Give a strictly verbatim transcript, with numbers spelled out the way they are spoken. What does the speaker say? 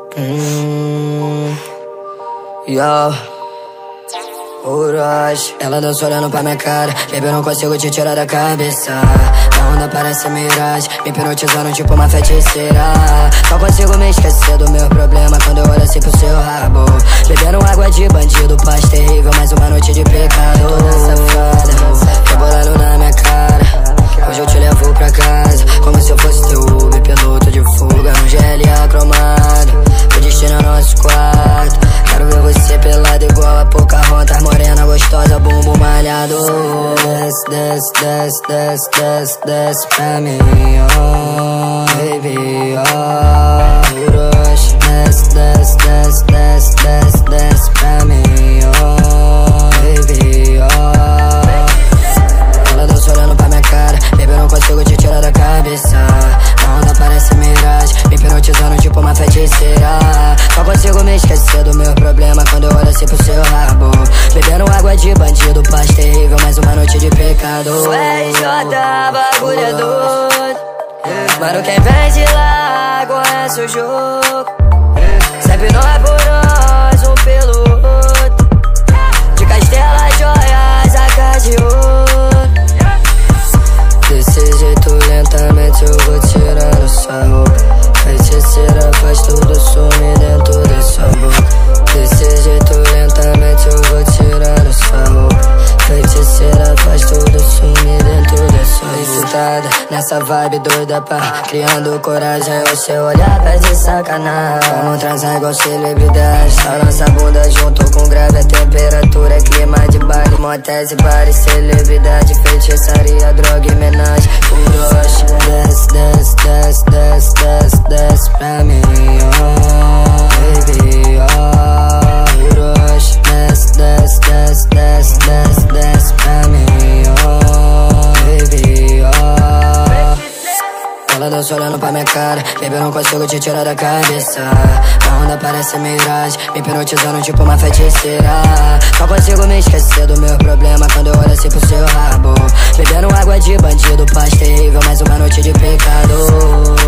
Hum, yo, Orochi. Ela dança olhando pra minha cara, baby, eu não consigo te tirar da cabeça. A onda parece miragem, me hipnotizando tipo uma feiticeira. Só consigo me esquecer do meu problema quando eu olho assim pro seu rabo. Bebendo água de bandido, paz terrível, mais uma noite de pecado. Toda safada, rebolando na minha cara. Hoje eu te levo pra casa, como se eu fosse teu Uber, piloto de fuga no G L A cromado. O destino é nosso quarto. Quero ver você pelado igual a Pocahontas, morena gostosa, bumbum malhado. Desce, desce, desce, desce, desce, desce pra mim, oh, baby, oh, Orochi. Desce, desce, desce, desce, desce, desce pra mim, oh, baby, oh. Ela dança olhando pra minha cara, baby, eu não consigo te tirar da cabeça. A onda parece miragem, me hipnotizando tipo uma feiticeira. Só consigo me esquecer do meu problema quando eu olho assim pro seu rabo. Bebendo água de bandido, paz terrível, mais uma noite de pecado. O R J, bagulho é doido. Mano, quem vem de lá conhece o jogo. Sempre nós por nós, um pelo outro. De Castela, joias, A K de ouro. Desse jeito lentamente eu vou tirando sua roupa. Feiticeira faz tudo sumir dentro dessa boca. Desse jeito lentamente eu vou tirando sua roupa. Feiticeira faz tudo sumir dentro dessa boca. Excitada, nessa vibe doida pá, criando coragem, o seu olhar tá de sacanagem. Vamos transar igual celebridade, tá nossa bunda junto com grave. A temperatura é clima de baile, motéis e bares, celebridade, feitiçaria, droga e homenagem. Orochi, desce, desce, desce, desce, desce, desce pra mim, oh, baby, oh, Orochi. Desce, desce, desce, desce, desce, desce pra mim, oh, baby, oh. Ela dança olhando pra minha cara, baby, eu não consigo te tirar da cabeça. A onda parece miragem, me hipnotizando tipo uma feiticeira. Só consigo me esquecer do meu problema quando eu olho assim pro seu rabo. Bebendo água de bandido, paz terrível, mais uma noite de pecado.